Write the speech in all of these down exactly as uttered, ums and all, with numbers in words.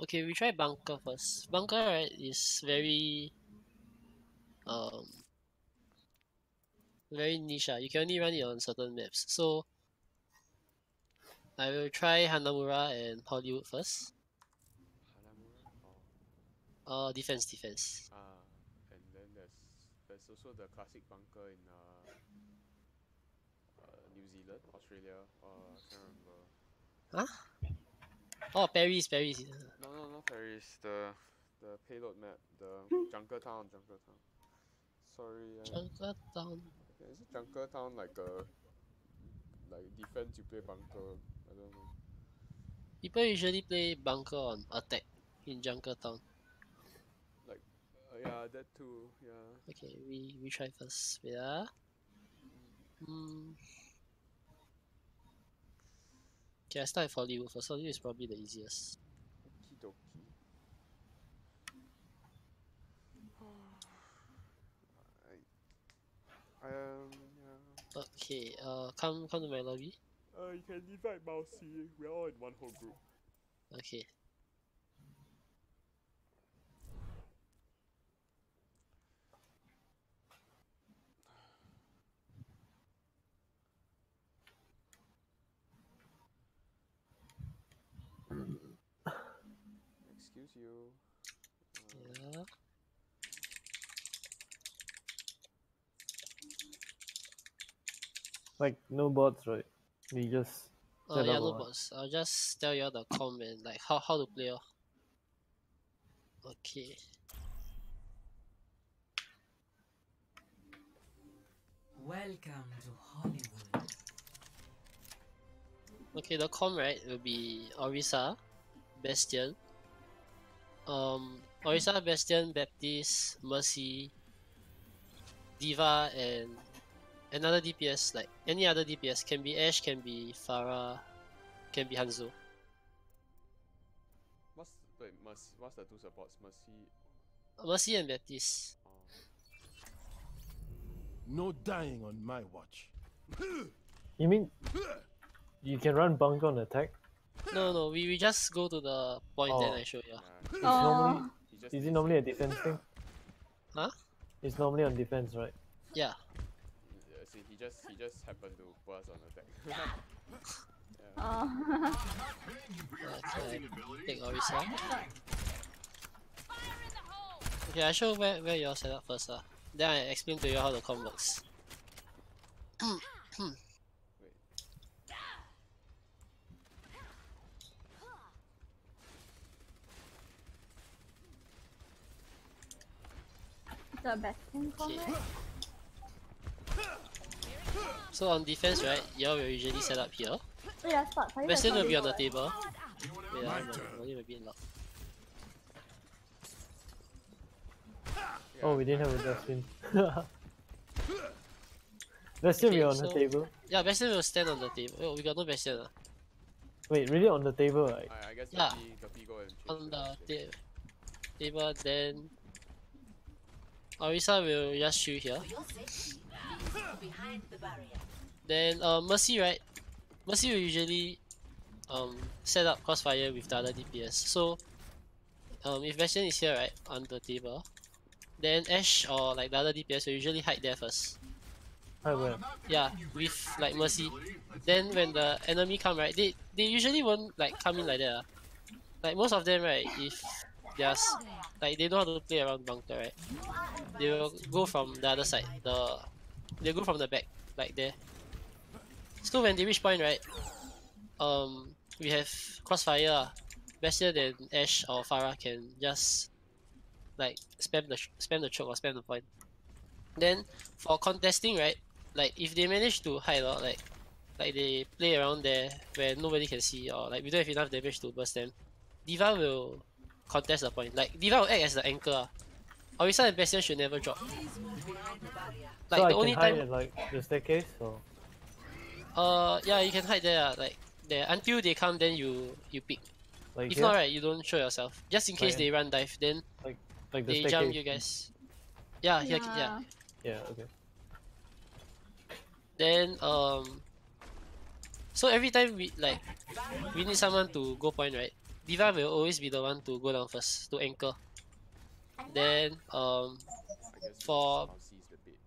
Okay, we try bunker first. Bunker, right, is very um very niche. Uh. You can only run it on certain maps. So I will try Hanamura and Hollywood first. Hanamura or Uh, defense, defense. ah, and then there's there's also the classic bunker in uh, uh New Zealand, Australia. Uh, I can't remember. Huh? Oh, Paris, Paris. No, no, not Paris. The the payload map, the Junkertown, Junkertown. Sorry, I, Junkertown. okay, is it Junkertown like a like defense you play bunker? I don't know. People usually play bunker on attack in Junkertown. Like, uh, yeah, that too. Yeah. Okay, we we try first. Wait ah. Hmm. Okay, I start with Hollywood first. Hollywood is probably the easiest. Okie dokie. I, um, yeah. Okay, uh, come come to my lobby. Uh, you can invite Mousy. We're all in one whole group. Okay. Excuse you. Uh, Yeah. Like no bots, right? We just Oh set yeah, up no a- bots. I'll just tell you all the com and like how how to play. Oh. Okay. Welcome to Hollywood. Okay, the com right will be Orisa, Bastion, um, Orisa, Bastion, Baptiste, Mercy, Diva, and another D P S. Like any other D P S, can be Ashe, can be Pharah, can be Hanzo. what's wait, Mercy, what's the two supports? Mercy. Mercy and Baptiste. Oh. No dying on my watch. You mean you can run bunker on attack? No, no, we, we just go to the point Oh. that I show you. Yeah. It's normally He just is it needs normally a to- defense thing? Huh? It's normally on defense, right? Yeah. Yeah, see, he just he just happened to put us on attack. yeah. Oh. Okay, take Orisa. Okay, I show where, where you all set up first. Uh. Then I explain to you how the com works. Wait. The Bastion Okay. comment? So on defense, right, you all will usually set up here. Wait, I spot. Sorry, Bastion I will be on saw the it. table. Wait, My I'm turn. volume a bit loud. Oh, we didn't have a Bastion. Bastion Okay, be on so- the table. Yeah, Bastion will stand on the table. Oh, we got no Bastion. Uh. Wait, really on the table, right? I, I guess Yeah. Guppy, Guppy go and change On the Bastion. ta table, then Orisa will just shoot here. Behind the barrier. Then uh, Mercy, right? Mercy will usually um set up crossfire with the other D P S. So um if Bastion is here, right, on the table, then Ashe or like the other D P S will usually hide there first. Hi, where? Yeah, with like Mercy. Then when the enemy come, right, they they usually won't like come in like that. Uh. Like most of them, right, if they are s- like they know how to play around bunker, right, they will go from the other side. The they go from the back, like there. So when they reach point, right, um, we have crossfire. Uh. Bastion and Ashe or Pharah can just like spam the sh- spam the choke or spam the point. Then for contesting, right, like if they manage to hide or like like they play around there where nobody can see or like we don't have enough damage to burst them, Diva will contest the point. Like Diva will act as the anchor. Uh. Orisa and Bastion should never drop. Like so I the can only hide time, at like the staircase or uh, yeah, you can hide there. Uh, like there until they come, then you you pick. like If here? not, right, you don't show yourself. Just in case Right. they run dive, then like the they staircase. jump you guys. Yeah, here, yeah. Yeah. Yeah, okay. Then um, so every time we like we need someone to go point, right? D.Va will always be the one to go down first to anchor. Then um I guess For- I'll seize the bait.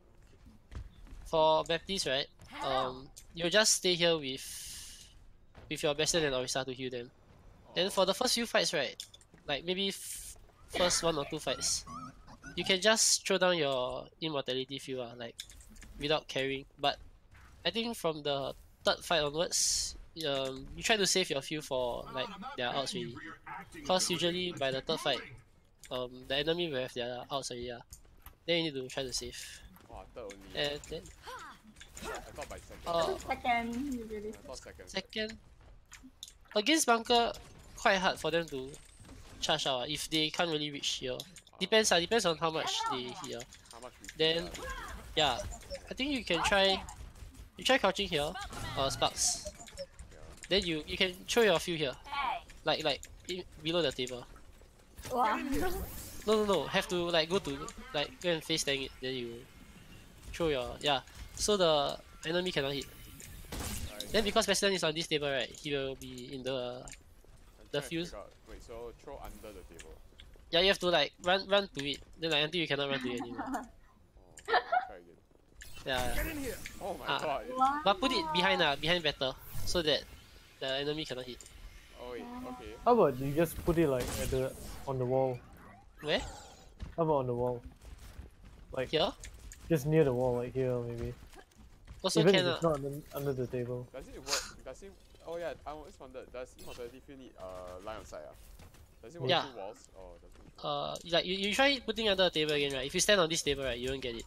for Baptiste, right? Um, you just stay here with with your Bastion and Orisa to heal them. Then for the first few fights, right? Like maybe f first one or two fights, you can just throw down your immortality field, uh, like without carrying. But I think from the third fight onwards, um, you try to save your field for like their outs really. Cause usually by the third fight, um, the enemy will have their outs already. Uh. Then you need to try to save. Oh, third only. And then I thought by second. uh, Second, usually. I thought second. second against bunker, quite hard for them to charge out uh, if they can't really reach here. Depends uh, depends on how much they heal. How much we Then yeah, I think you can try you try crouching here, uh sparks. Then you you can throw your fuel here, like like i- below the table. Wow. No no no, have to like go to like go and face tank it. Then you throw your yeah. So the enemy cannot hit. Then because Bastion is on this table, right, he will be in the I'm the trying to fuse. figure out- Wait, so throw under the table. yeah you have to like run run to it. Then like until you cannot run to it anymore. Oh, try again. Yeah. Oh my Ah. god. Wow. But put it behind uh, behind better so that the enemy cannot hit. Oh wait, okay. How about you just put it like at the on the wall? Where? How about on the wall? Like Here? just near the wall, like here maybe. Also Even can if uh, it's not under, under the table. Does it work? Does it? Oh yeah, I always wondered. Does immortality field need uh line on side? Ah? Does it work Yeah. through walls or does it? uh like you, you try putting under the table again, right? If you stand on this table, right, you won't get it.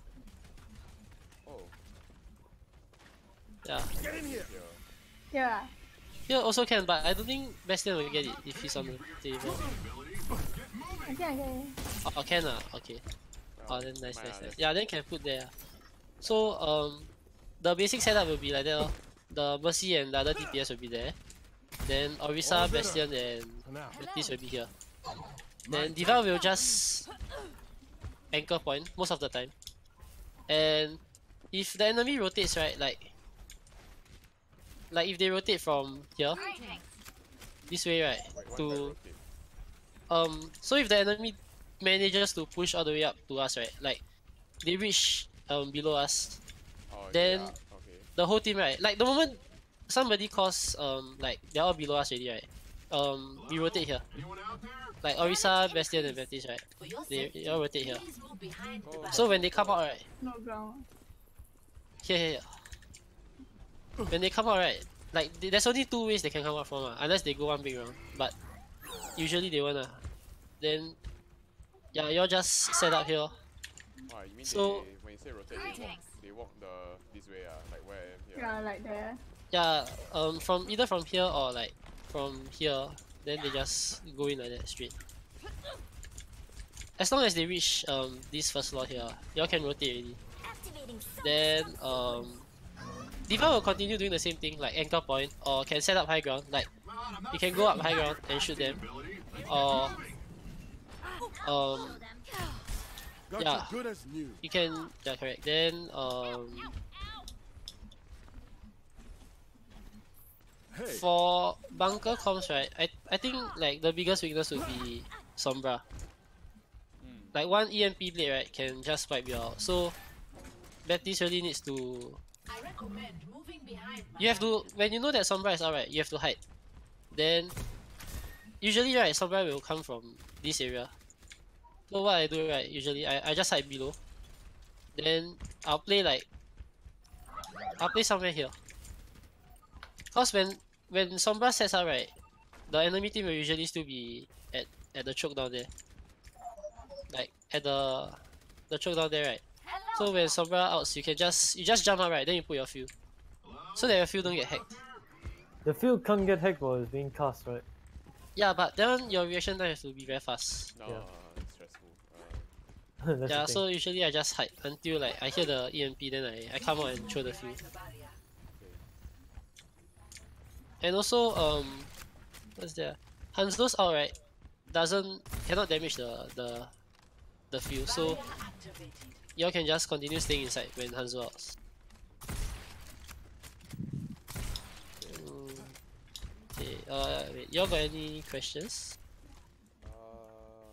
Oh, Yeah. here. Yeah. Here also can, but I don't think Bastion will get it if he's on the table. I think I get it. Oh, oh can uh, okay. Oh, Oh then nice, mine, nice, ah, nice. that's- Yeah, then can put there. So um the basic setup will be like that. Oh. The Mercy and the other D P S will be there. Then Orisa, Bastion and For now. Baptiste will be here. Then D.Va will just anchor point most of the time. And if the enemy rotates, right, like like if they rotate from here this way, right, Wait, one to side rotate. um so if the enemy manages to push all the way up to us, right, like they reach um below us, Oh, then- yeah, okay. the whole team, right, like the moment somebody calls um like they're all below us already, right, um we rotate here. Like Orisa, Bastion and Baptiste, right, For your they, safety, they all rotate here. please move behind the Oh. barrier. So when they come out, right, No ground. here, here, here. When they come out, right, like th- there's only two ways they can come out from, uh, unless they go one big round. But usually they wanna. Then, yeah, you'll just set up here. Oh, you mean So- they, when you say rotate, they walk, they walk the this way, ah, like where I am here. Yeah, like there. Yeah, um, from either from here or like from here. Then they just go in like that straight. As long as they reach um this first slot here, y'all can rotate already. Then um, D.Va will continue doing the same thing like anchor point or can set up high ground. Like you can go up high ground and shoot them, or um Got Yeah. you good as new. you can yeah correct. Then um Hey, for bunker comms, right, I I think like the biggest weakness would be Sombra. Hmm. Like one E M P blade, right, can just wipe you out. So Baptiste really needs to. I recommend moving behind my You have to when you know that Sombra is out, right, you have to hide. Then usually, right, Sombra will come from this area. So what I do, right, usually I I just hide below. Then I'll play like I'll play somewhere here. Cause when when Sombra sets out, right, the enemy team will usually still be at at the choke down there. Like at the the choke down there, right. So when Sombra outs, you can just you just jump up, right, then you put your field. So that your field don't get hacked. The field can't get hacked while it's being cast, right? Yeah, but then your reaction time has to be very fast. No, Yeah. it's stressful. Uh, That's Yeah, the thing. so usually I just hide until like I hear the E M P, then I, I come out and throw the field. the barrier. And also, um, what's there? Hanzo's out, right, doesn't cannot damage the the the field, so Barrier activated. y'all can just continue staying inside when Hanzo outs. Mm, okay. Uh, wait, y'all got any questions? Uh,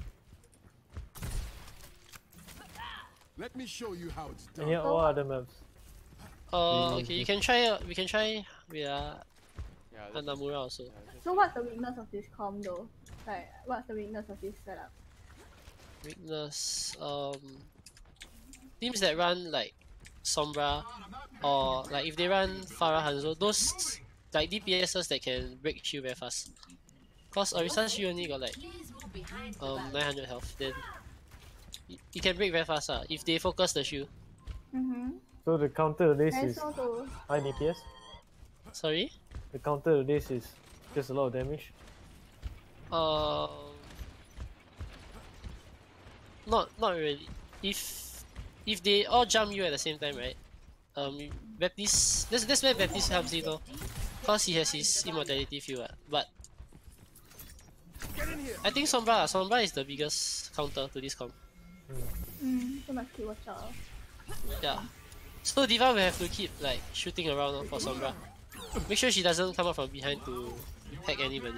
Let me show you how it's done. And yeah, what other maps? Uh, Mm, okay, you okay. can try. Uh, we can try. We are yeah, just, Hanamura also. yeah, just, So what's the weakness of this comp though? Like, what's the weakness of this setup? Weakness. Um, teams that run like Sombra or like if they run Farah Hanzo, those like D P Ss that can break shield very fast. Cause Orisa shield only got like Please move behind the um barrier. nine hundred health. Then y- you can break very fast. Uh, if they focus the shield. Mm-hmm. So the counter to this And is so to high D P S. Sorry. The counter to this is just a lot of damage. Um, not not really. If if they all jump you at the same time, right? Um, Baptiste. That's that's where Baptiste helps you though, cause he has his immortality field. Uh, but Get in here. I think Sombra. Sombra is the biggest counter to this comp. mm, so must keep watch out. Yeah. So Diva will have to keep like shooting around uh, for Sombra. Make sure she doesn't come up from behind to hack anybody.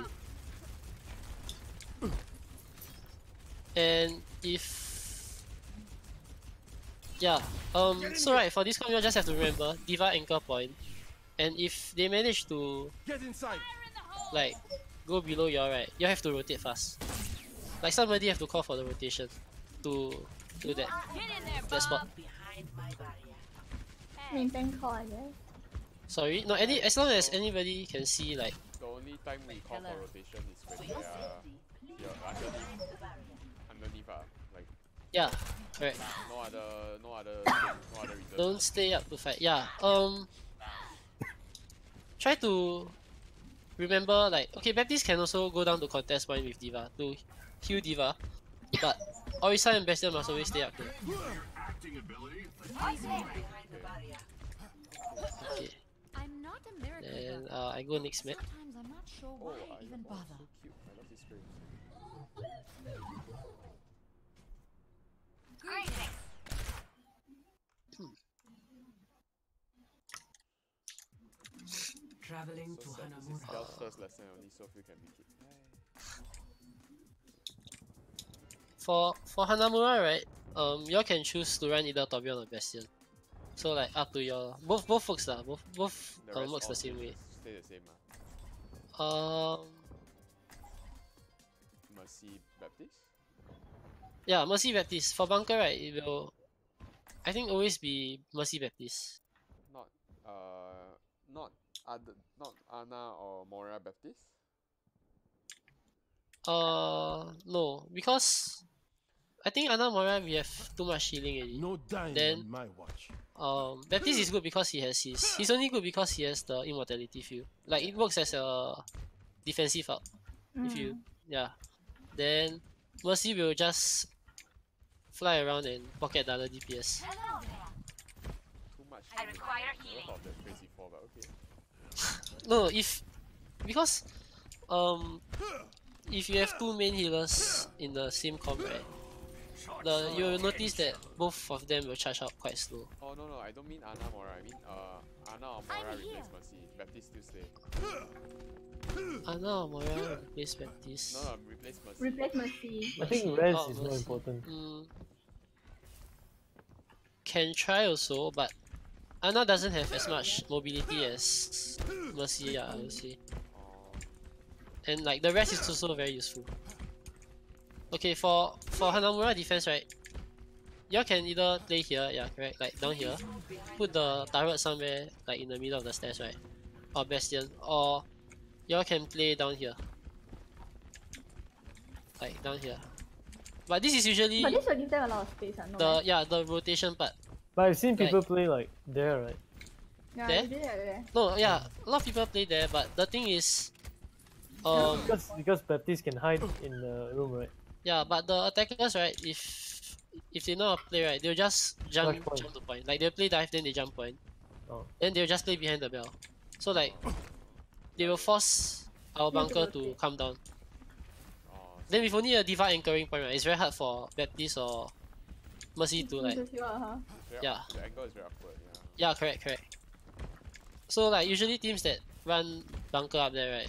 And if yeah, um, so right for this comp you just have to remember Diva anchor point, and if they manage to Get inside. like go below you right, you have to rotate fast. Like somebody have to call for the rotation to do that that spot. Behind my barrier. Maintain call, I guess. Sorry, no any as long as anybody can see like the only time we call for rotation is when they are you're underneath, underneath uh, like yeah, correct. no other, no other, thing, no other reason. Don't stay up to fight. Yeah. Um. Try to remember, like, okay, Baptiste can also go down to contest point with Diva to heal Diva, but Orisa and Bastion must always stay up there. Behind the barrier. Okay. I'm not a miracle Then girl. uh, I go next map. Sometimes I'm not sure Oh, why I I even oh, bother. so cute. I love this frame. Traveling So to sad. This is Hanamura. Gal's first lesson. Only Sophie can make it. For for Hanamura, right? Um, y'all can choose to run either Torbjorn or Bastion. So like up to y'all. Both both folks lah. Both both The um, rest works all the same stay way. the- Stay the same ah. Um. Mercy Baptiste. Yeah, Mercy Baptiste. For bunker, right? It will. I think always be Mercy Baptiste. Not uh, not other, not Anna or Moira Baptiste. Uh, no, because I think Ana Moira we have too much healing already. No dying Then- on my watch. Um, Baptiste is good because he has his. He's only good because he has the immortality field. Like it works as a defensive up. If Mm. you yeah, then Mercy will just fly around and pocket the other D P S. Too much. I require healing. Of that crazy four, but okay. No, if because um if you have two main healers in the same comp, right? The you will notice that both of them will charge out quite slow. Oh no no, I don't mean Anna Moira. I mean uh, Anna or Moira I'm replace here. Mercy. Baptiste still stay. Ana or Moira replace Baptiste. No no, replace Mercy. Replace Mercy. I think Mercy. res Oh, is more Mercy. important. Mm, can try also, but Ana doesn't have as much mobility as Mercy, yeah, I would say. Oh, And like the rest is also very useful. Okay, for for Hanamura defense, right? Y'all can either play here, yeah, correct, like down here. Put the turret somewhere, like in the middle of the stairs, right? Or Bastion, or y'all can play down here. Like down here. But this is usually But this will give them a lot of space, ah, no? the meh? yeah the rotation part. But I've seen Like- people play like there, right? Yeah, there? they did it there. No, yeah, a lot of people play there, but the thing is, um, Because because Baptiste can hide in the room, right? yeah, but the attackers, right? If if they know how to play, right, they'll just jump Flash point. jump to point. Like they'll play dive, then they jump point. Oh. Then they'll just play behind the bell. So like, they will force our You have to bunker to rotate. come down. oh, Then with only a Diva anchoring point, right, it's very hard for Baptiste or Mercy to like, Into here, huh? very yeah. awk- the angle is very awkward. Yeah. yeah, correct, correct. So like usually teams that run bunker up there, right,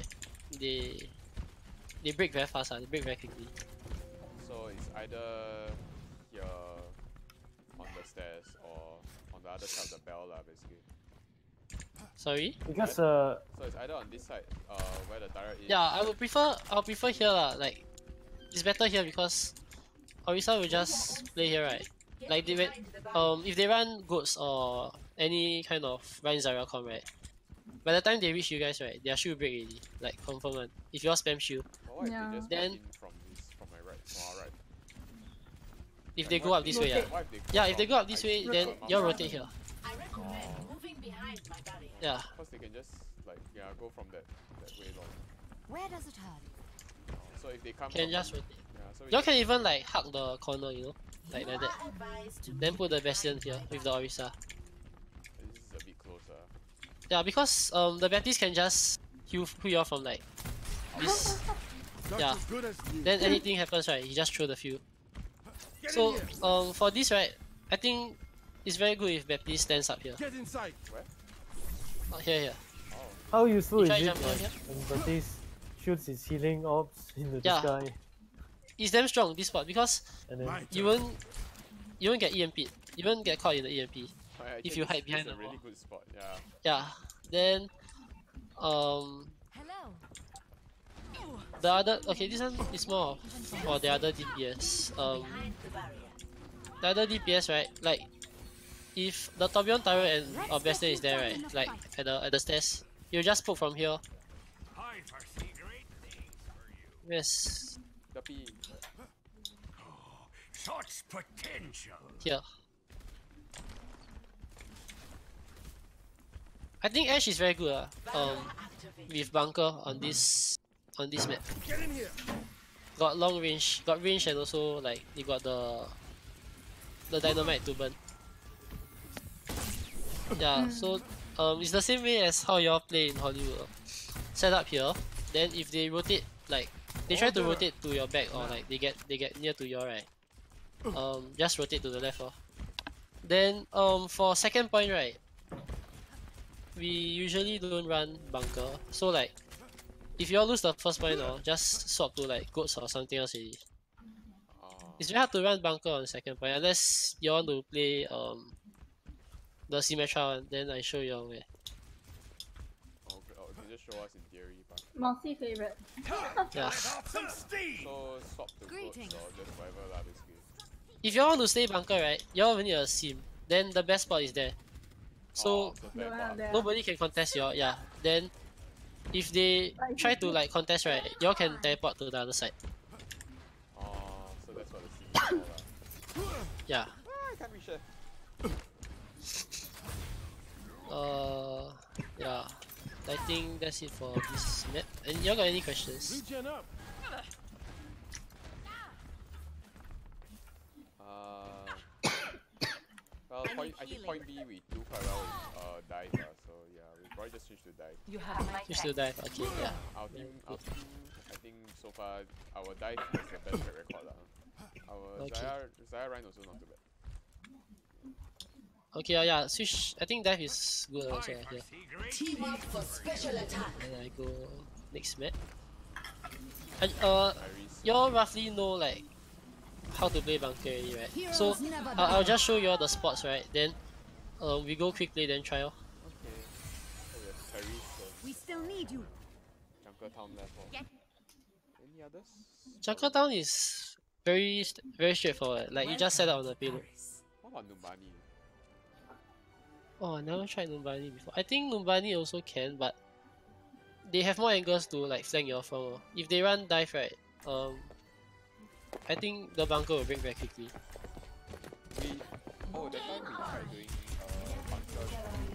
they they break very fast. Uh, they break very quickly. So it's either here on the stairs or on the other side of the bell, lah, basically. Sorry. Because uh, So it's either on this side, uh, where the turret is. Yeah, I would prefer. I'll prefer here lah. Like, it's better here because Orisa will just play here, right? Like they went, um, if they run goats or any kind of run Zarya comp, right? By the time they reach you guys, right, their shield break already. Like confirm one. If you all spam shield, But what if Yeah. they just Then- walk in from this, from my right, from our right? if Like, they go what up this if way, they- yeah. what if they Yeah, go if they from go up this I- way, from then our you all right? rotate here. I recommend moving behind my barrier. Yeah. Because they can just like yeah go from that that way long. Where does it hurt? So if they come Can from- just rotate. yeah, so we Y'all just- can even like hug the corner, you know, like like that. You are advised to Then put the Bastion here with the Orisa. this is a bit closer. Yeah, because um the Baptiste can just heal heal you all from like this. Not Yeah. as good as you. Then anything happens, right? He just throw the few. Get So in here. um for this, right, I think it's very good if Baptiste stands up here. Get inside. Oh, here, here. Oh, how useful You is try it jump down like, here? when Baptiste shoots his healing orbs into the Yeah. sky It's damn strong this spot because and then My you turn. won't you won't get E M P'd. You won't get caught in the E M P. oh, yeah, If you actually hide this- behind this is the a really wall. good spot. Yeah. Yeah. Then um Hello. the other okay this one is more of for the other D P S. Um behind the barrier. the other D P S, right, like if the Torbjorn turret and or Bastion is there, right, like at the at the stairs, you just poke from here. Yes, The P. Such potential. here. I think Ash is very good uh, um with bunker on this on this map. Get in here. Got long range, got range and also like you got the the dynamite to burn. Yeah, so um it's the same way as how y'all play in Hollywood. Set up here, then if they rotate like they try to Order. rotate to your back or like they get they get near to your right. Um just rotate to the left oh. Then um for second point, right, we usually don't run bunker. So like if you all lose the first point or just swap to like goats or something else already. Uh, It's very hard to run bunker on second point unless you want to play um the Symmetra one, then I show you all where. oh, okay, oh, they just show us in theory, but Mossy favorite. Yeah. Some steam. so swap to goats Greetings. or just whatever lah, basically. If you all want to stay bunker, right, you all will need a sim. Then the best spot is there. So oh, so No fair one part. there. nobody can contest you all, yeah. Then if they try to like contest, right, you all can teleport to the other side. Oh, so that's what the scene is for lah. Yeah. Ah, I can't reach there. Uh yeah. I think that's it for this map. And y'all got any questions? Regen up. Uh, well, I point, need I think healing. point B we do quite well with uh, dive, uh, so yeah, we probably just switch to dive. You have my You still dive, okay, yeah. Our team, our team, I think so far our dive has the best track record lah. Our Okay. Zaya, Zaya Rhine also not too bad. Okay, uh, yeah, switch. I think dive is good also. I Yeah. foresee great team up for special attack. And I go next map. And uh, Iris, y'all roughly know like how to play bunker already, right? So Heroes never uh, I'll die. just show you all the spots, right? Then uh, we go quickly, then try. Oh. okay. So we have Paris We and still need you. Junker Town left. Oh. Get- Any others? Junker Town is very st- very straightforward. Like you just set up on the payload. What about Numbani? Oh, I never tried Numbani before. I think Numbani also can, but they have more angles to like flank your from. Oh. If they run dive, right? Um, I think the bunker will break very quickly. We oh that time we tried doing uh bunker.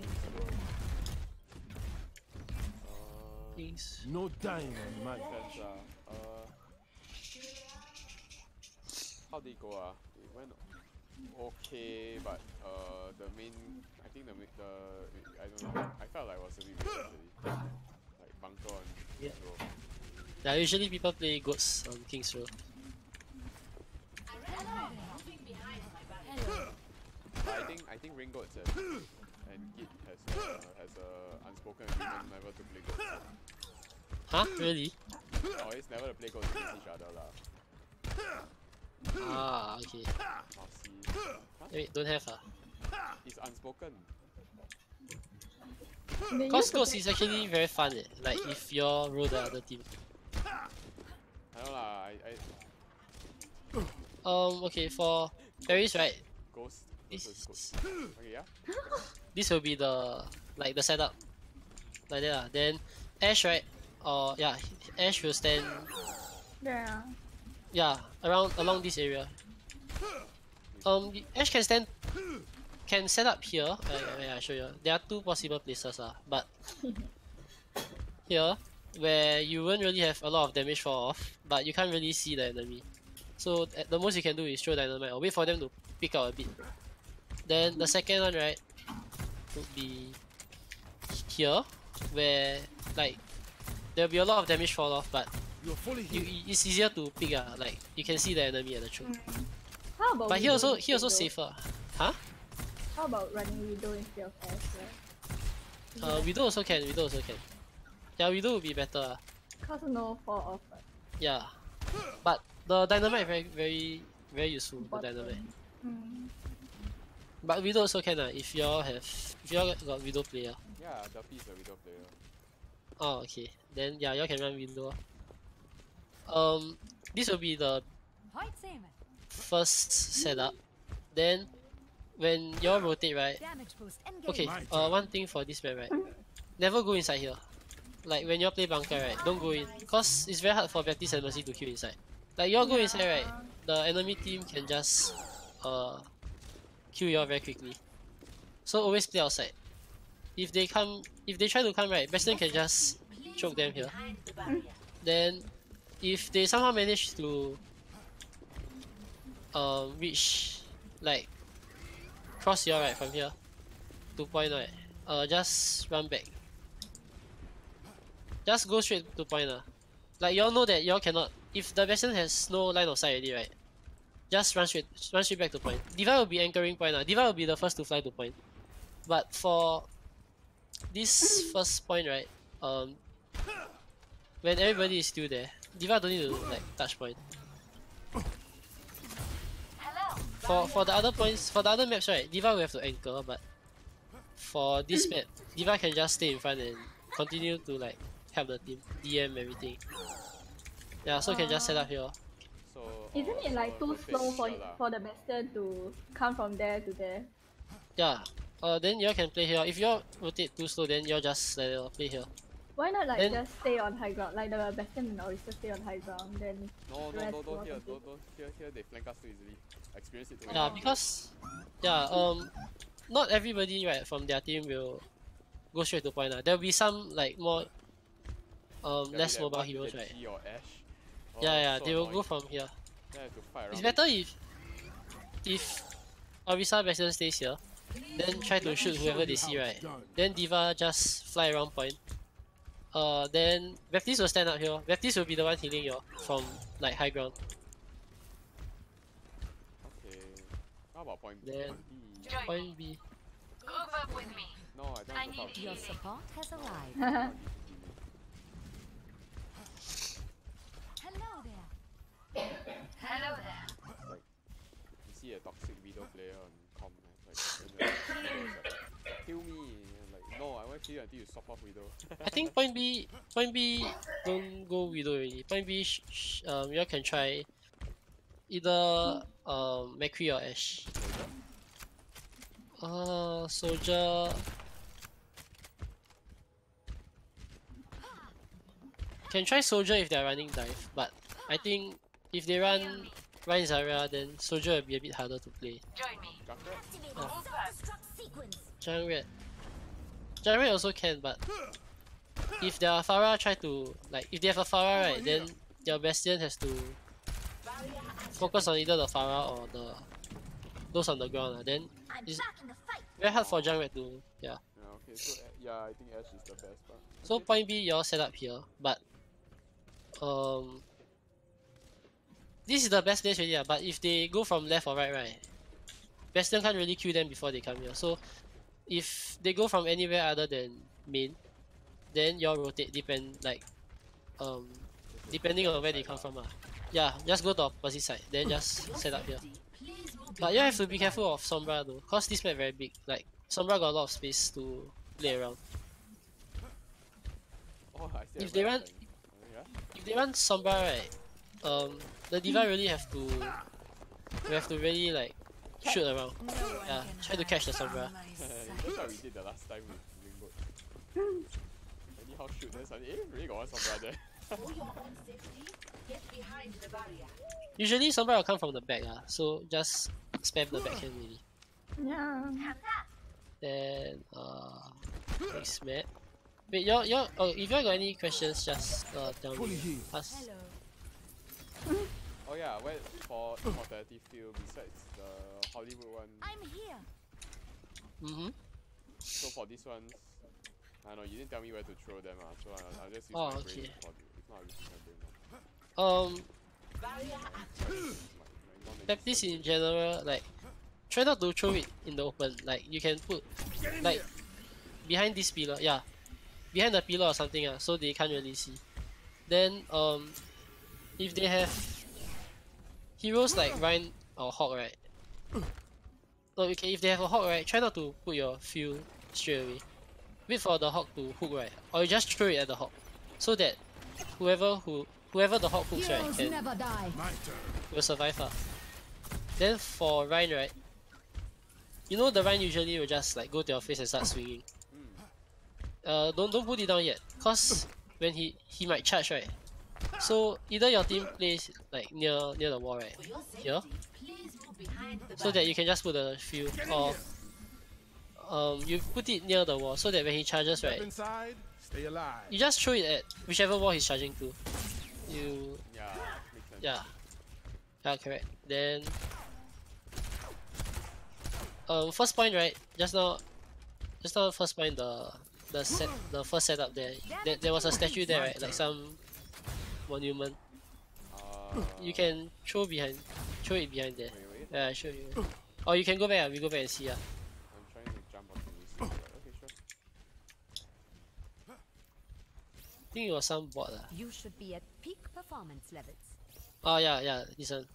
Uh, Things. No dying on my That's, uh, uh, how did it go? Uh? It went okay, but uh, the main, I think the ma- the I don't know. I felt like it was a bit weird actually. Like bunker on Yeah. row. Yeah, usually people play goats on King's Row. But I think I think Ring Goats and, and Git has uh, has a unspoken agreement never to play goats. Huh? Really? Oh, it's never the play goes against each other lah. Ah, okay. I'll see. Huh? Wait, don't have ah. It's unspoken. They Cause used to Ghost play- is actually very fun eh. Like if you're roll the other team. I know lah. I, I Um, okay, for Paris, right? ghost versus This, ghost. Okay, yeah. this will be the like the setup. Like that lah. Then Ashe, right? Or yeah, Ashe will stand Yeah. yeah, around along this area. Um the Ashe can stand can set up here. Uh, yeah, I show you. There are two possible places ah, but here where you won't really have a lot of damage fall off, but you can't really see the enemy. So at the most you can do is throw dynamite or wait for them to pick out a bit. Then the second one, right, would be here where like there'll be a lot of damage fall off, but You're fully you, healed. it's easier to pick ah. Like you can see the enemy at the throat. How about But here Widow also here also instead safer. Huh? though? How about running Widow instead of Ashe? Right? Uh, Widow also can. Widow also can. Yeah, Widow would be better. ah. Cause no fall off. Right? Yeah, but the dynamite very very very useful. The Bottom. dynamite. Mm. But Widow also can ah. If y'all have if y'all got Widow player. Yeah, Duffy is a Widow player. Oh okay. Then yeah, y'all can run Widow. Um, this will be the Point Seaman. first setup. Then when y'all rotate, right? Damage boost. Engage. Okay. My Uh, turn. one thing for this map, right? Never go inside here. Like when y'all play bunker, right? Don't go in, cause it's very hard for Baptiste and Mercy to kill inside. Like y'all go inside, right? The enemy team can just uh kill y'all very quickly. So always play outside. If they come, if they try to come, right, Bastion can just choke them here. Behind the barrier. Then if they somehow manage to um reach like cross y'all right from here to point, right, uh just run back. Just go straight to point ah. Like y'all know that y'all cannot, if the Bastion has no line of sight already, right, just run straight run straight back to point. Diva will be anchoring point ah. Diva will be the first to fly to point. But for this first point, right, um when everybody is still there, Diva don't need to like touch point. For for the other points, for the other maps, right, Diva will have to anchor, but for this map, Diva can just stay in front and continue to like help the team, D M everything. Yeah, so can just set up here. So Isn't uh, it like so too rotate slow for here lah. for the Bastion to come from there to there? Yeah. Uh, then y'all can play here. If y'all rotate too slow, then y'all just uh, play here. Why not like Then- just stay on high ground? Like the Bastion and Orisa stay on high ground, then No, no, rest no, don't walk here, into- don't, don't here, here they flank us too easily. Experience it too Yeah, much. because yeah, um, not everybody right from their team will go straight to point. Uh. There'll be some like more um There'll be less that mobile one heroes, with right? the G or Ashe. Oh, Yeah, yeah, so they will annoying. go from here. Then I have to fight It's around better if if Orisa Bastion stays here, then try to shoot whoever they see, right? Then Diva just fly around point. Uh, then Baptiste will stand up here. Baptiste will be the one healing you from like high ground. Okay. How about point B? Then- Point B? Point B. Group up with me. No, I don't have to talk. Your support has arrived. Hello there. Hello there. Like, you see a toxic Widow player on com, like, when you're like, Widow is like, kill me, and like, no, I won't kill you until you swap off Widow. I think point B, point B, don't go Widow already. Point B, sh sh um, you can try either um McCree or Ashe. Uh, Soldier. Can try Soldier if they're running dive, but I think if they run run Zarya, then Soldier will be a bit harder to play. Join me. Junker? Giant Red. Giant Red also can, but if their Pharah try to like if they have a Pharah, right, then your Bastion has to focus on either the Pharah or the those on the ground. Uh. Then it's very hard for Giant Red to yeah. Yeah, okay, so uh, yeah, I think Ashe is the best part. So point B, y'all set up here, but um, this is the best place already. Uh, but if they go from left or right, right, Bastion can't really kill them before they come here. So if they go from anywhere other than main, then y'all rotate depend like um, depending on where they come from. Uh. Yeah, just go to opposite side, then just set up here. But you have to be careful of Sombra though, cause this map very big. Like Sombra got a lot of space to play around. Oh, I see. If they run, Yeah. if they run Sombra, right, um, the D.Va really have to, we have to really like shoot around. No one Yeah, can try to hide catch the from Sombra. my That's what we sight. did the last time with Ringwood. Anyhow shoot, then suddenly, eh, really got one Sombra there. Usually Sombra will come from the back, uh, so just spam the backhand really. Yeah. Then uh, next map. Wait, y'all, y'all, oh, if y'all got any questions, just uh, tell Fully me. healed. Ask. Hello. Oh yeah, well, for Immortality Field, besides the Hollywood one, I'm here. Mm-hmm. so for this one, I don't know, you didn't tell me where to throw them, uh, so I'll, I'll just use Oh, my okay. brain for the, if not I'll just use my brain. Um, Baptiste in general, like, try not to throw it in the open. Like, you can put, like, behind this pillar, yeah, behind the pillar or something, uh, so they can't really see. Then, um, if they have heroes like Ryan or Hawk, right? So, okay, if they have a Hawk, right, try not to put your fuel straight away. Wait for the Hawk to hook, right? Or you just throw it at the Hawk, so that whoever who whoever the Hawk hooks, right, can never die. My turn. will survive. Uh. Then for Ryan, right? You know the Ryan usually will just like go to your face and start swinging. Uh, don't don't put it down yet, cause when he he might charge, right? So either your team plays like near near the wall, right? Here, so that you can just put the field, or um you put it near the wall so that when he charges, Step right, inside, stay alive. you just throw it at whichever wall he's charging to. You Yeah, makes sense. yeah, yeah, correct. Then um first point, right? Just now, just now first point the the set the first setup there. There, there was a statue there, right? Like some monument. Uh, You can throw behind, throw it behind there. Wait, wait. Yeah, I show you. Or you can go back. Uh, we go back and see. Uh. I'm trying to jump onto this. but Okay, sure. I think it was some bot. Uh. You should be at peak performance levels. Oh yeah, yeah, this one.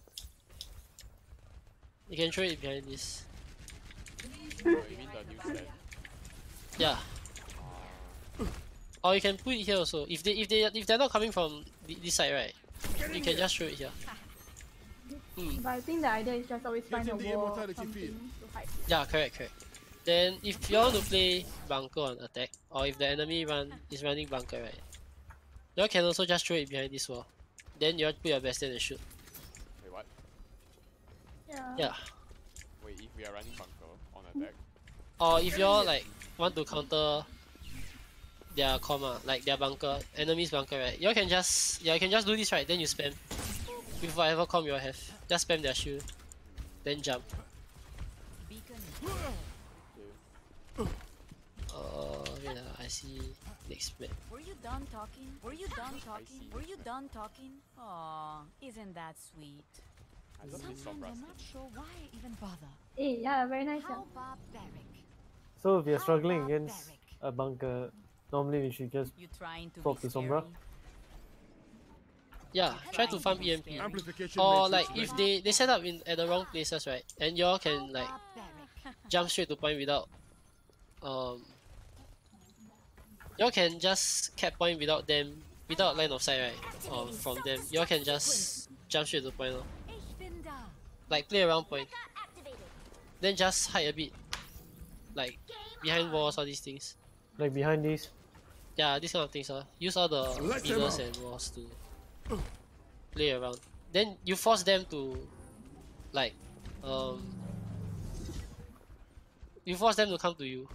You can throw it behind this. Oh, you mean the new stand? Yeah. Uh, Or you can put it here also. If they if they if they're not coming from th- this side, right? You can just throw it here. Hmm. But I think the idea is just always Get find a in the wall or immortality something field. to hide. Yeah, correct, correct. Then if you want to play bunker on attack, or if the enemy run is running bunker, right? You can also just throw it behind this wall. Then you put your bastion and shoot. wait, what? Yeah. Yeah. Wait, if we are running bunker on attack, Or if you're like want to counter their comma, like their bunker, enemy's bunker, right? You can just yeah, you can just do this, right? Then you spam with whatever com you have. Just spam their shield, then jump. Beacon. Uh, wait, uh, I see next map. Were you done talking? Were you done talking? Were you done talking? Aw, isn't that sweet? I love this Sombra Sometimes I'm skin. not sure why I even bother. Eh, yeah, very nice. Yeah. How barbaric. So if you're How struggling against barbaric. a bunker, normally we should just You trying to Swap be to Sombra? scary? Yeah, try to farm E M P. Amplification Or matrix like ready. if they they set up in at the wrong places, right? And y'all can like Barbaric. jump straight to point without um. Y'all can just cap point without them, without line of sight, right? Or from them. Y'all can just jump straight to point, lor. Ich bin da. Like play around point. Then just hide a bit, like behind walls, all these things. like behind these. Yeah, these kind of things. Uh. Use all the Let them pillars out. and walls to play around. Then you force them to, like, um, you force them to come to you.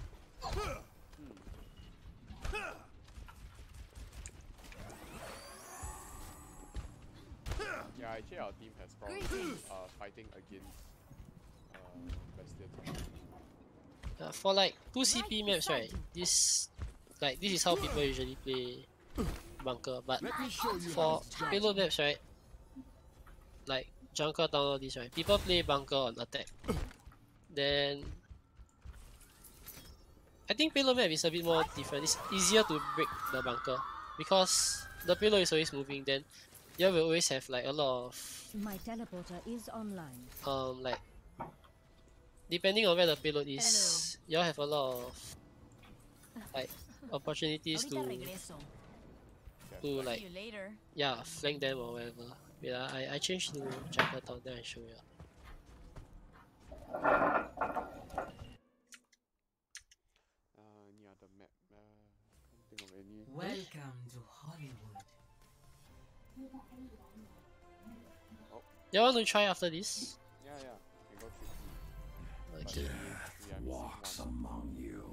Yeah, actually our team has problems Greetings. uh, fighting against uh, Bastion. Uh, for like two C P maps, right? This, like, this is how people usually play bunker. But Let me show you how for it's done. payload maps, right? Like Junker Town, all this, right? People play bunker on attack. Then I think payload map is a bit more different. It's easier to break the bunker because the payload is always moving, then you will always have like a lot of My teleporter is online. um like depending on where the payload is, you have a lot of like opportunities Ahorita to regreso. to See like you later. yeah flank them or whatever. Yeah, I I changed to Chinatown, then I show you. Uh, any other map? Uh, can't think of any. Welcome to Hollywood. You want to try after this? Yeah, yeah. I can go tricky. Okay. We are Walks missing one. among you.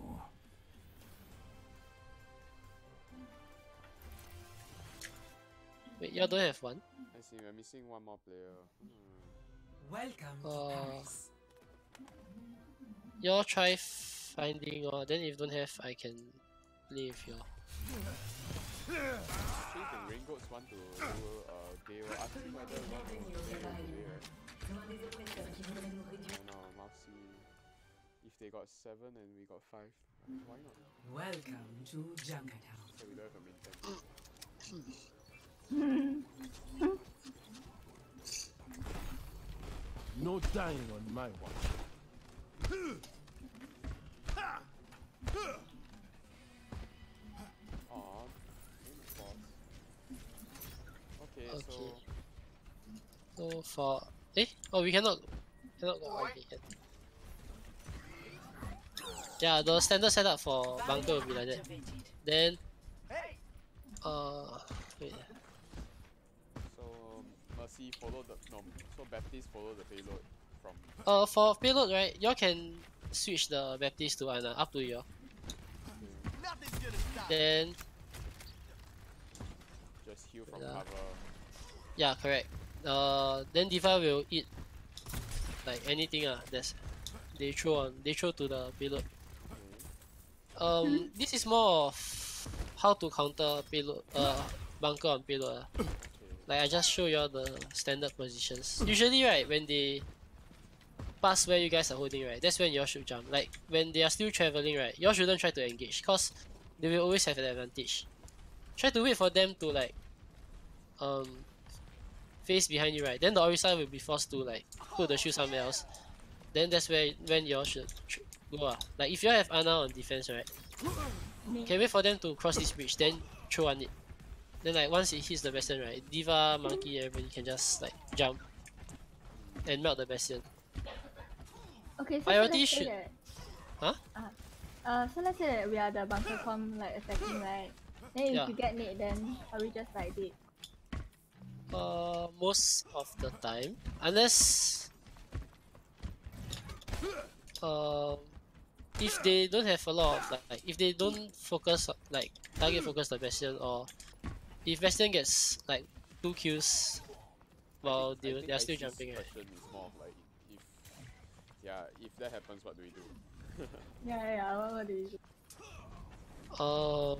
Wait, you don't have one? I see. We're missing one more player. Hmm. Welcome to Uh, Paris. You all try finding or then if don't have, I can play with you. Actually, the Rain Goats want to do. Uh, they were asking whether we want to do today, right? I don't know. Must see if they got seven and we got five. Why not? Welcome to Junkertown. So we don't have a main tank. No dying on my watch. Aw, main boss. Okay, Okay. so So for eh oh we cannot cannot go okay, can. Yeah, the standard setup for bunker will be like that. Then uh wait. so Mercy follow the no. So Baptiste follow the payload from. Uh for payload right, y'all can switch the Baptiste to Ana, up to you. Then Just heal from Yeah. cover. yeah, correct. Uh then Diva will eat like anything ah that's they throw on they throw to the payload. Um this is more of how to counter payload uh bunker on payload. ah. Like I just show you all the standard positions. Usually right when they pass where you guys are holding right, that's when you all should jump. Like when they are still traveling right, you all shouldn't try to engage because they will always have an advantage. Try to wait for them to like um face behind you right, then the Orisa will be forced to like put the shield somewhere else. Then that's where when you all should tr- go ah. Like if you all have Ana on defense right, can wait for them to cross this bridge, then throw on it. Then like once it hits the Bastion right, Diva, Monkey, everybody can just like jump and melt the Bastion. Okay, so, so Priority let's say should- that. Huh? Uh, uh, so let's say that we are the bunker com like attacking, right? Then if Yeah. you get nade, then are we just like dead? Uh, most of the time, unless um, if they don't have a lot of like, like if they don't focus on- like target focus the Bastion, or if Bastion gets like two kills while I they think they are still Icy's jumping right. question is more of like if yeah if that happens, what do we do? Yeah, yeah, yeah. What, what do you do? Uh,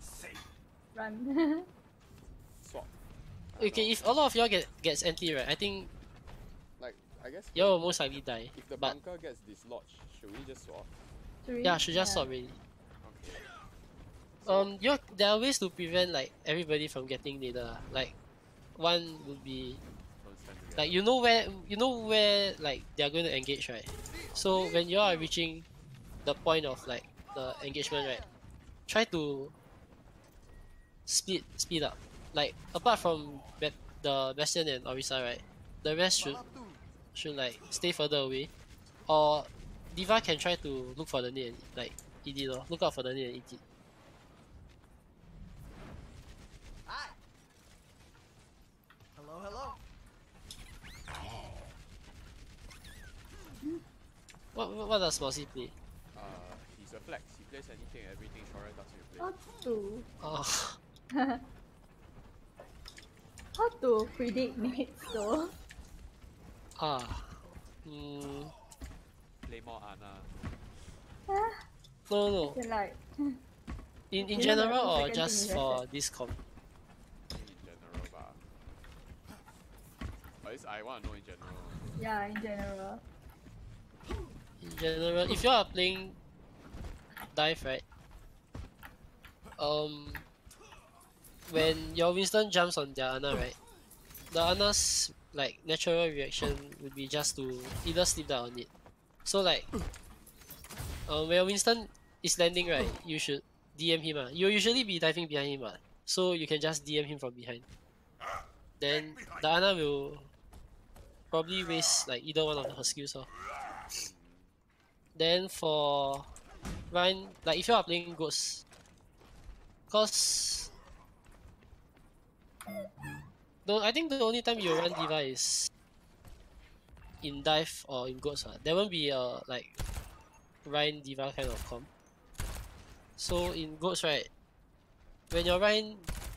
Run. Swap. I don't okay, know. if a lot of y'all get gets anti right, I think Like I guess y'all will most likely die. if the But bunker gets dislodged, should we just swap? Should we? yeah, should just stop already. Okay. Um, you there are ways to prevent like everybody from getting needed. ah. Like, one would be Don't stand together. like you know where you know where like they are going to engage, right? So when you are reaching the point of like the engagement, right, try to speed speed up. Like apart from Ba- the Bastion and Orisa, right, the rest should should like stay further away, or Diva can try to look for the nade and like eat it. Or look out for the nade and eat it. Hello, hello. What what, what does Mousy play? Uh, he's a flex. He plays anything, everything. Shora does he play. How to Oh, how to predict nades though? ah, mm, Play more Ana. no no no. Then like In in You know the general or second just thing you for said. this comp? In general, but at least I want to know in general. yeah, in general. In general, if you are playing dive, right? Um, when your Winston jumps on their Ana, right? The Ana's like natural reaction would be just to either sleep down on it. So like, uh, when your Winston is landing, right, you should D M him. Uh. You'll usually be diving behind him, uh, so you can just D M him from behind. Then the Ana will probably waste like either one of her skills. Uh. Then for Ryan, like if you are playing Ghost, cause no, I think the only time you run D.Va is in dive or in Ghost. Uh. There won't be a like Ryan D.Va kind of comp. So in Ghost, right, when your Ryan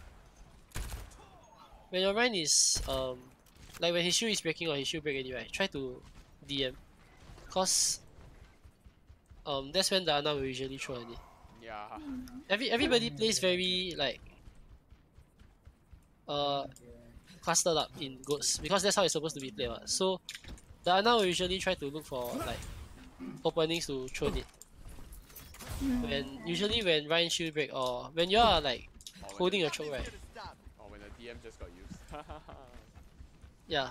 when your Ryan is um like when his shield is breaking or his shield break anyway, right, try to D M, cause um that's when the Ana will usually throw on it. Yeah. Every everybody plays very like uh clustered up in Ghosts because that's how it's supposed to be played. Right? So the Ana will usually try to look for like openings to throw it. When usually when Ryan shield break or when you are like holding your choke, right? Or when the D M just got used. Yeah.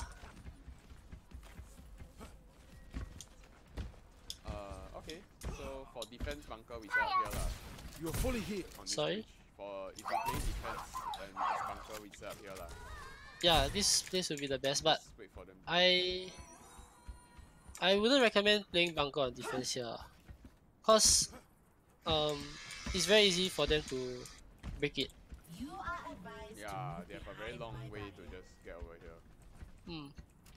Uh, okay. So for defense bunker, we set up here lah. You're fully hit. On this Sorry? stage. For if we play defense and this bunker, we set up here lah. Yeah, this place will be the best, but Just wait for them. I I wouldn't recommend playing bunker on defense here, cause um it's very easy for them to break it. Yeah, they have a very long way to just get over here. Hmm.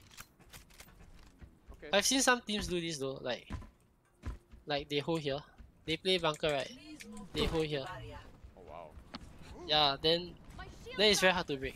Okay. I've seen some teams do this though, like like they hold here, they play bunker right, they hold here. Oh wow. Yeah, then then it's very hard to break.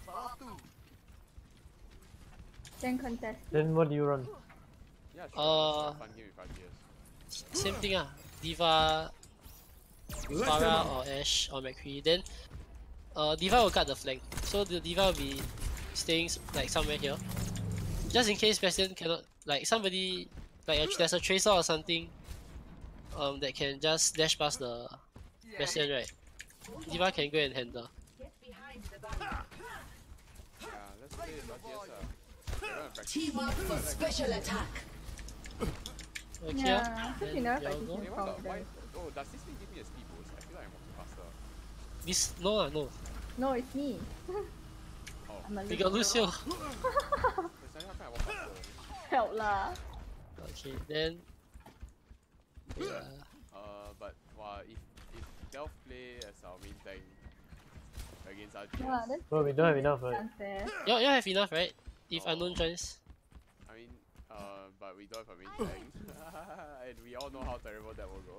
Then contest. Then what do you run? Yeah, sure. Uh, Fun game with R T S. Same thing ah, D.Va, Pharah or Ashe or McCree. Then uh, D.Va will guard the flank, so the D.Va will be staying s- like somewhere here, just in case Bastion cannot, like somebody like a, there's a tracer or something um that can just dash past the Bastion, right? D.Va can go and handle. Yeah, let's play R T S ah. We're gonna practice. Team up for special attack. Okay, Yeah, ah, since then you never y'all practice go. Hey, in what front the, of why, them. oh, does this thing give me a speed boost? I feel like I'm walking faster. This no ah no. No, it's me. Oh, I'm a We little got Lucio. that's how come I walk faster. help lah. Okay, then yeah. Uh, but wow, if if Delph play as our main tank against R T S, Yeah, that's Well, we don't have enough, right? unfair. Y'all y'all have enough, right? If Oh. unknown joins. I mean, uh, but we don't have a main tank, and we all know how terrible that will go.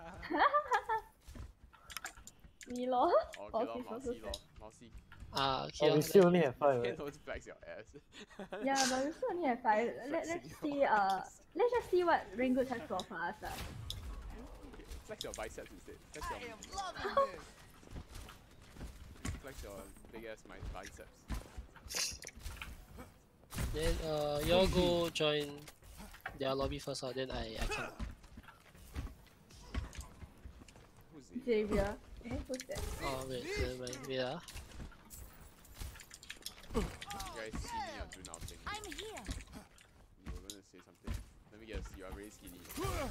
Me lor. Okay, Oh, lor, she's also mousy, lor, sad. mousy. Ah, okay. Oh, ah, we still only have five, right? Don't flex your ass. Yeah, but we still only have five. Let, let's see. Uh, let's just see what Ringood has to offer us. Uh. Flex your biceps instead. Flex your, flex your big ass my biceps. Then uh, y'all go join their lobby first, uh, then I I come. Who's it? Xavier. Eh, who's that? Oh wait, never mind. Wait ah. You guys see me or do nothing? I'm here. You were gonna say something. Let me guess. You are very skinny.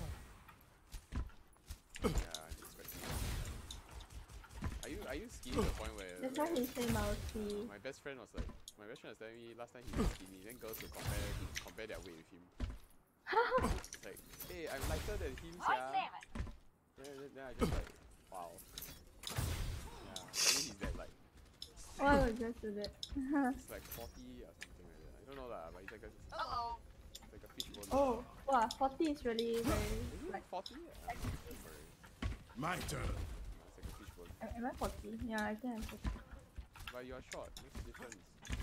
Yeah, I'm expecting. Are you are you skinny to the point where? That's why where he say mousy. my best friend was like, my best friend was telling me last time he was skinny. Then girls would compare compare their weight with him. It's like, hey, I'm lighter than him, yeah. Then, then, then I just like, wow. Yeah, maybe he's that like, Why would you do that? it's like forty or something like that. I don't know lah, but it's like a, it's like a fish bone. Oh, wow, forty is really very Is it like. forty? Yeah, I'm not remembering. My turn. It's like a fish bone. Am am I forty? Yeah, I think I'm forty. But you are short, makes a difference.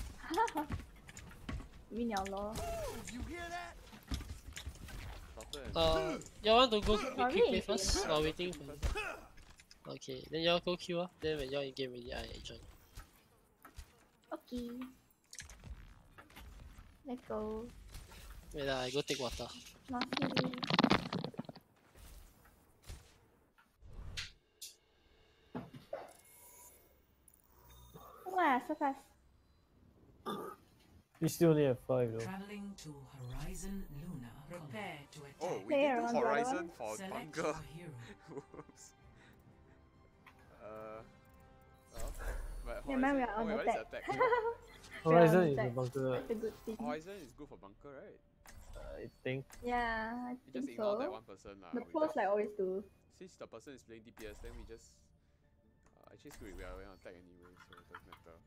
You mean your law? You hear that? Shorter and Uh, y'all want to go quick, Sorry. quick play first Yeah, or go waiting quick for? first. Okay, then y'all go queue ah. Then when y'all in game ready, I join. Okay. Let's go. Wait ah, I go take water. Mousy. faster, fast. We still only have five though. Traveling to Horizon Luna. Prepare to attack. Oh, we Play did around do the other Horizon one. for Select bunker. your hero. Whoops. Uh, well, but Never mind, we Horizon- are on oh, wait, what is attack. attack? Horizon Yeah, is a attack. bunker, That's a good thing. Horizon is good for bunker, right? I think. Yeah, I You just think ignore that so. one person lah. The We pros just- like always do. Since the person is playing D P S, then we just uh, actually screw it. We are going to attack anyway, so it doesn't matter.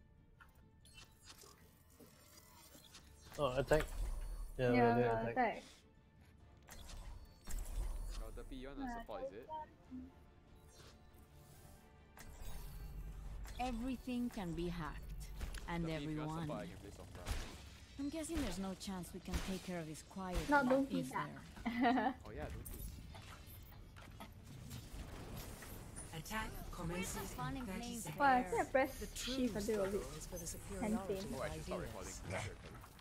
Oh, attack. Yeah, Yeah, we're yeah, attack. attack. Oh, the P, you want to support, is it? Everything can be hacked. And The P, if you want everyone. support, I can play Sombra. I'm guessing there's no chance we can take care of his quiet. Not life, Donkey is Cat. there? Oh yeah, don't do. Attack commences Fun in in thirty playing seconds. Well, I think I pressed The true shift a bit of it. struggle is for the Hand superiority pain. Oh, of I should stop ideas. recording.